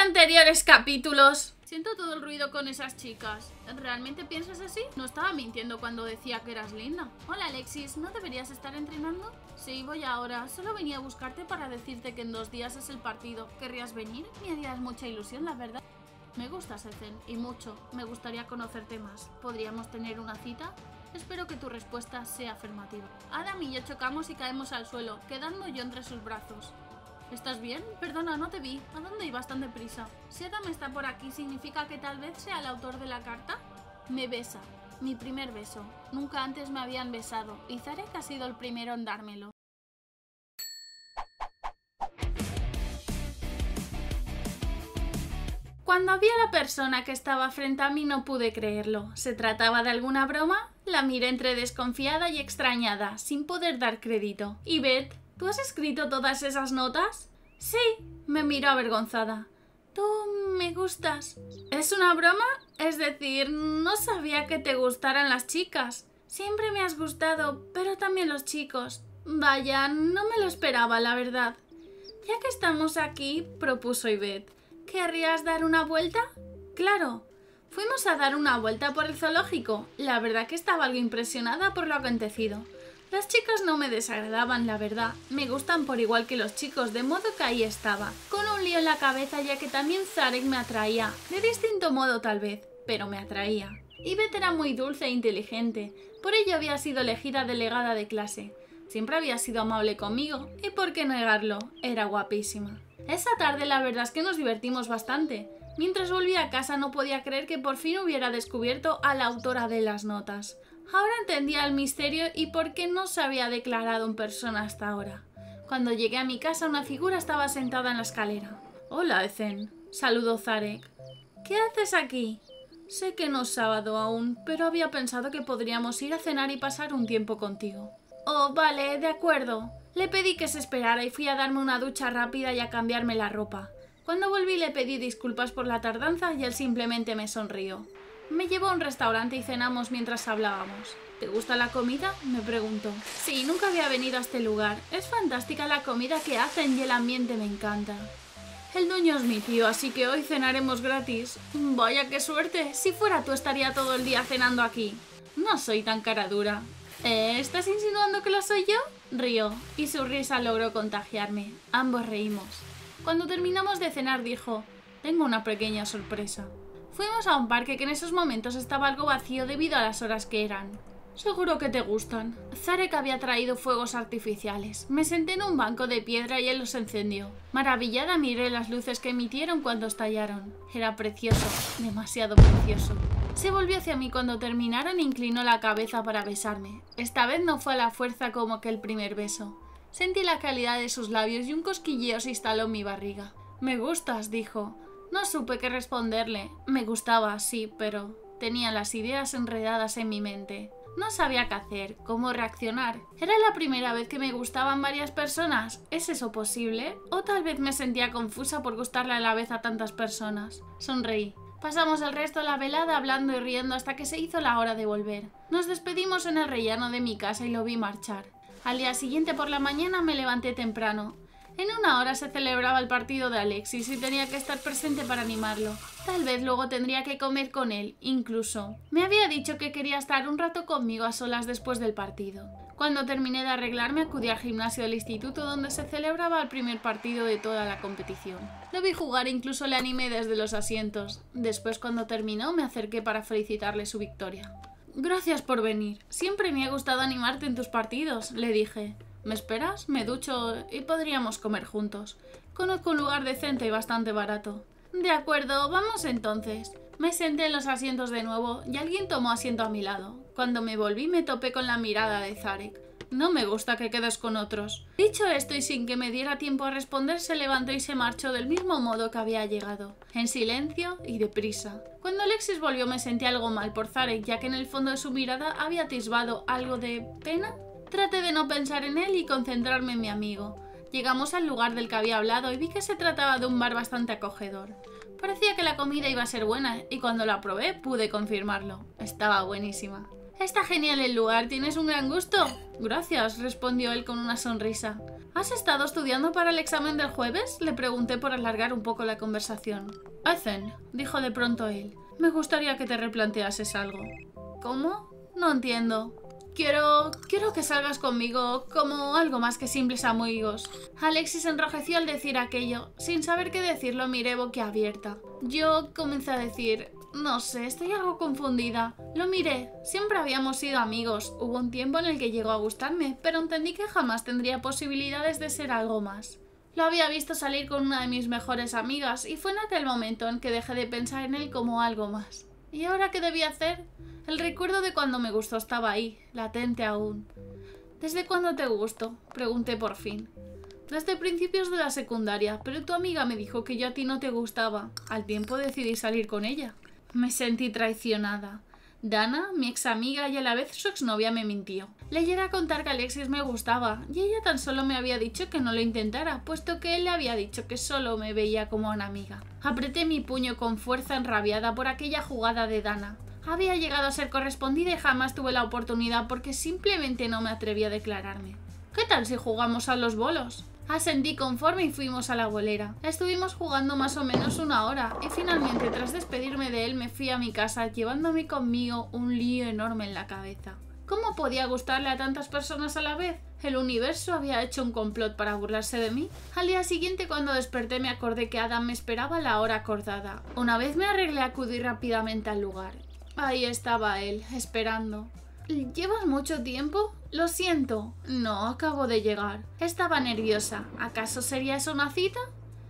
anteriores capítulos. Siento todo el ruido con esas chicas. ¿Realmente piensas así? No estaba mintiendo cuando decía que eras linda. Hola Alexis, ¿no deberías estar entrenando? Sí, voy ahora. Solo venía a buscarte para decirte que en 2 días es el partido. ¿Querrías venir? Me harías mucha ilusión, la verdad. Me gustas, Ethan, y mucho. Me gustaría conocerte más. ¿Podríamos tener una cita? Espero que tu respuesta sea afirmativa. Adam y yo chocamos y caemos al suelo, quedando yo entre sus brazos. ¿Estás bien? Perdona, no te vi. ¿A dónde ibas tan deprisa? Si Adam está por aquí, ¿significa que tal vez sea el autor de la carta? Me besa. Mi primer beso. Nunca antes me habían besado, y Zarek ha sido el primero en dármelo. Cuando vi a la persona que estaba frente a mí no pude creerlo. ¿Se trataba de alguna broma? La miré entre desconfiada y extrañada, sin poder dar crédito. ¿Y Beth? ¿Tú has escrito todas esas notas? Sí, me miró avergonzada. Tú me gustas. ¿Es una broma? Es decir, no sabía que te gustaran las chicas. Siempre me has gustado, pero también los chicos. Vaya, no me lo esperaba, la verdad. Ya que estamos aquí, propuso Yvette, ¿querrías dar una vuelta? Claro. Fuimos a dar una vuelta por el zoológico. La verdad que estaba algo impresionada por lo acontecido. Las chicas no me desagradaban, la verdad. Me gustan por igual que los chicos, de modo que ahí estaba, con un lío en la cabeza, ya que también Zarek me atraía. De distinto modo tal vez, pero me atraía. Yvette era muy dulce e inteligente. Por ello había sido elegida delegada de clase. Siempre había sido amable conmigo, y por qué negarlo, era guapísima. Esa tarde la verdad es que nos divertimos bastante. Mientras volvía a casa no podía creer que por fin hubiera descubierto a la autora de las notas. Ahora entendía el misterio y por qué no se había declarado en persona hasta ahora. Cuando llegué a mi casa una figura estaba sentada en la escalera. Hola, Ethan, saludó Zarek. ¿Qué haces aquí? Sé que no es sábado aún, pero había pensado que podríamos ir a cenar y pasar un tiempo contigo. Oh, vale, de acuerdo. Le pedí que se esperara y fui a darme una ducha rápida y a cambiarme la ropa. Cuando volví le pedí disculpas por la tardanza y él simplemente me sonrió. Me llevó a un restaurante y cenamos mientras hablábamos. ¿Te gusta la comida?, me preguntó. Sí, nunca había venido a este lugar. Es fantástica la comida que hacen y el ambiente me encanta. El dueño es mi tío, así que hoy cenaremos gratis. Vaya qué suerte. Si fuera tú estaría todo el día cenando aquí. No soy tan cara dura. ¿Estás insinuando que lo soy yo? Rió, y su risa logró contagiarme. Ambos reímos. Cuando terminamos de cenar dijo, tengo una pequeña sorpresa. Fuimos a un parque que en esos momentos estaba algo vacío debido a las horas que eran. Seguro que te gustan. Zarek había traído fuegos artificiales. Me senté en un banco de piedra y él los encendió. Maravillada miré las luces que emitieron cuando estallaron. Era precioso, demasiado precioso. Se volvió hacia mí cuando terminaron e inclinó la cabeza para besarme. Esta vez no fue a la fuerza como que el primer beso. Sentí la calidad de sus labios y un cosquilleo se instaló en mi barriga. Me gustas, dijo. No supe qué responderle. Me gustaba, sí, pero tenía las ideas enredadas en mi mente. No sabía qué hacer, cómo reaccionar. ¿Era la primera vez que me gustaban varias personas? ¿Es eso posible? ¿O tal vez me sentía confusa por gustarle a la vez a tantas personas? Sonreí. Pasamos el resto de la velada hablando y riendo hasta que se hizo la hora de volver. Nos despedimos en el rellano de mi casa y lo vi marchar. Al día siguiente por la mañana me levanté temprano. En 1 hora se celebraba el partido de Alexis y tenía que estar presente para animarlo. Tal vez luego tendría que comer con él, incluso. Me había dicho que quería estar un rato conmigo a solas después del partido. Cuando terminé de arreglarme acudí al gimnasio del instituto donde se celebraba el primer partido de toda la competición. Lo vi jugar e incluso le animé desde los asientos. Después, cuando terminó, me acerqué para felicitarle su victoria. Gracias por venir. Siempre me ha gustado animarte en tus partidos, le dije. ¿Me esperas? Me ducho y podríamos comer juntos. Conozco un lugar decente y bastante barato. De acuerdo, vamos entonces. Me senté en los asientos de nuevo y alguien tomó asiento a mi lado. Cuando me volví me topé con la mirada de Zarek. No me gusta que quedes con otros. Dicho esto y sin que me diera tiempo a responder, se levantó y se marchó del mismo modo que había llegado, en silencio y deprisa. Cuando Alexis volvió me sentí algo mal por Zarek, ya que en el fondo de su mirada había atisbado algo de pena. Traté de no pensar en él y concentrarme en mi amigo. Llegamos al lugar del que había hablado y vi que se trataba de un bar bastante acogedor. Parecía que la comida iba a ser buena y cuando la probé pude confirmarlo. Estaba buenísima. Está genial el lugar, ¿tienes un gran gusto? Gracias, respondió él con una sonrisa. ¿Has estado estudiando para el examen del jueves? Le pregunté por alargar un poco la conversación. Ethan, dijo de pronto él, me gustaría que te replanteases algo. ¿Cómo? No entiendo. Quiero que salgas conmigo como algo más que simples amigos. Alexis enrojeció al decir aquello. Sin saber qué decir, lo miré boquiabierta. Yo comencé a decir, no sé, estoy algo confundida. Lo miré, siempre habíamos sido amigos. Hubo un tiempo en el que llegó a gustarme, pero entendí que jamás tendría posibilidades de ser algo más. Lo había visto salir con una de mis mejores amigas y fue en aquel momento en que dejé de pensar en él como algo más. ¿Y ahora qué debía hacer? El recuerdo de cuando me gustó estaba ahí, latente aún. ¿Desde cuándo te gustó? Pregunté por fin. Desde principios de la secundaria, pero tu amiga me dijo que yo a ti no te gustaba. Al tiempo decidí salir con ella. Me sentí traicionada. Dana, mi ex amiga y a la vez su exnovia, me mintió. Le llegué a contar que Alexis me gustaba y ella tan solo me había dicho que no lo intentara, puesto que él le había dicho que solo me veía como una amiga. Apreté mi puño con fuerza enrabiada por aquella jugada de Dana. Había llegado a ser correspondida y jamás tuve la oportunidad porque simplemente no me atreví a declararme. ¿Qué tal si jugamos a los bolos? Asentí conforme y fuimos a la bolera. Estuvimos jugando más o menos una hora y finalmente, tras despedirme de él, me fui a mi casa llevándome conmigo un lío enorme en la cabeza. ¿Cómo podía gustarle a tantas personas a la vez? ¿El universo había hecho un complot para burlarse de mí? Al día siguiente, cuando desperté, me acordé que Adam me esperaba a la hora acordada. Una vez me arreglé, acudí rápidamente al lugar. Ahí estaba él, esperando. ¿Llevas mucho tiempo? Lo siento. No, acabo de llegar. Estaba nerviosa. ¿Acaso sería eso una cita?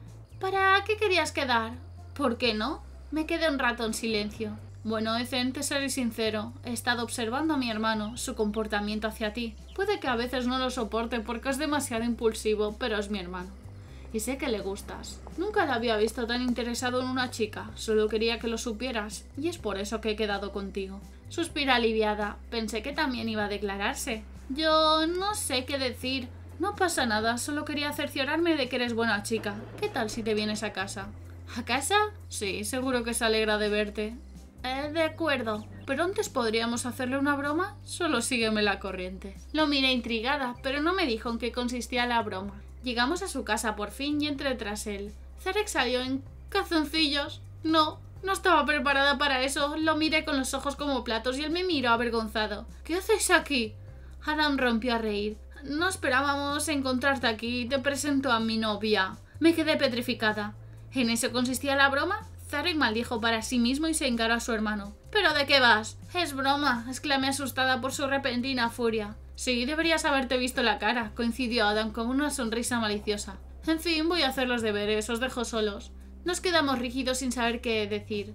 ¿Para qué querías quedar? ¿Por qué no? Me quedé un rato en silencio. Bueno, Ethan, te seré sincero. He estado observando a mi hermano, su comportamiento hacia ti. Puede que a veces no lo soporte porque es demasiado impulsivo, pero es mi hermano. Y sé que le gustas. Nunca le había visto tan interesado en una chica. Solo quería que lo supieras. Y es por eso que he quedado contigo. Suspiré aliviada. Pensé que también iba a declararse. Yo no sé qué decir. No pasa nada. Solo quería cerciorarme de que eres buena chica. ¿Qué tal si te vienes a casa? ¿A casa? Sí, seguro que se alegra de verte. De acuerdo. ¿Pero antes podríamos hacerle una broma? Solo sígueme la corriente. Lo miré intrigada, pero no me dijo en qué consistía la broma. Llegamos a su casa por fin y entré tras él. Zarek salió en calzoncillos. No estaba preparada para eso. Lo miré con los ojos como platos y él me miró avergonzado. ¿Qué hacéis aquí? Adam rompió a reír. No esperábamos encontrarte aquí. Te presento a mi novia. Me quedé petrificada. ¿En eso consistía la broma? Zarek maldijo para sí mismo y se encaró a su hermano. ¿Pero de qué vas? Es broma, exclamé asustada por su repentina furia. Sí, deberías haberte visto la cara, coincidió Adam con una sonrisa maliciosa. En fin, voy a hacer los deberes, os dejo solos. Nos quedamos rígidos sin saber qué decir.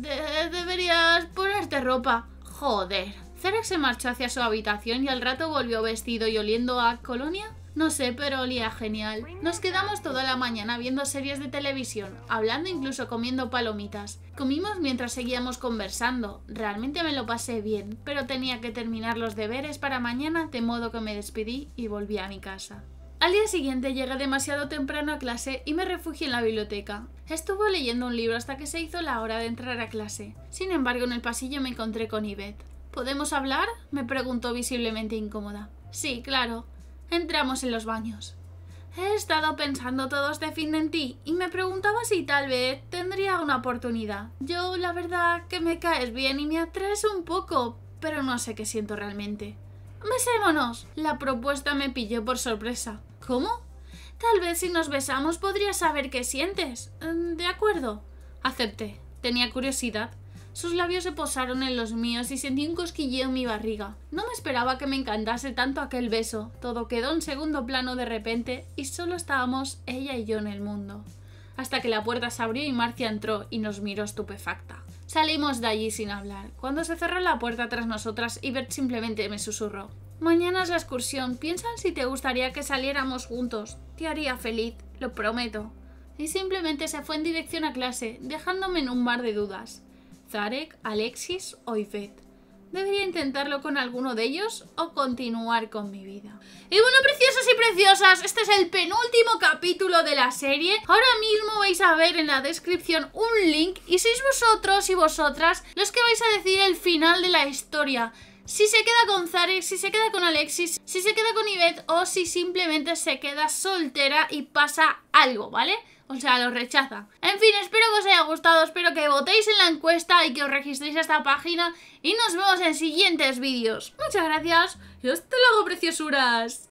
Deberías ponerte ropa. Joder. Zarek se marchó hacia su habitación y al rato volvió vestido y oliendo a colonia. No sé, pero olía genial. Nos quedamos toda la mañana viendo series de televisión, hablando, incluso comiendo palomitas. Comimos mientras seguíamos conversando. Realmente me lo pasé bien, pero tenía que terminar los deberes para mañana, de modo que me despedí y volví a mi casa. Al día siguiente llegué demasiado temprano a clase y me refugié en la biblioteca. Estuve leyendo un libro hasta que se hizo la hora de entrar a clase. Sin embargo, en el pasillo me encontré con Yvette. ¿Podemos hablar?, me preguntó visiblemente incómoda. Sí, claro. Entramos en los baños. He estado pensando todo este fin en ti y me preguntaba si tal vez tendría una oportunidad. Yo, la verdad, que me caes bien y me atraes un poco, pero no sé qué siento realmente. ¡Besémonos! La propuesta me pilló por sorpresa. ¿Cómo? Tal vez si nos besamos podrías saber qué sientes. De acuerdo. Acepté. Tenía curiosidad. Sus labios se posaron en los míos y sentí un cosquilleo en mi barriga. No me esperaba que me encantase tanto aquel beso. Todo quedó en segundo plano de repente y solo estábamos ella y yo en el mundo. Hasta que la puerta se abrió y Marcia entró y nos miró estupefacta. Salimos de allí sin hablar. Cuando se cerró la puerta tras nosotras, Yvette simplemente me susurró. Mañana es la excursión. Piensa si te gustaría que saliéramos juntos. Te haría feliz, lo prometo. Y simplemente se fue en dirección a clase, dejándome en un mar de dudas. Zarek, Alexis o Yvette. ¿Debería intentarlo con alguno de ellos o continuar con mi vida? Y bueno, preciosos y preciosas, este es el penúltimo capítulo de la serie. Ahora mismo vais a ver en la descripción un link y sois vosotros y vosotras los que vais a decir el final de la historia. si se queda con Zarek, si se queda con Alexis, si se queda con Yvette o si simplemente se queda soltera y pasa algo, ¿vale? O sea, lo rechaza. En fin, espero que os haya gustado, espero que votéis en la encuesta y que os registréis a esta página y nos vemos en siguientes vídeos. Muchas gracias y hasta luego, preciosuras.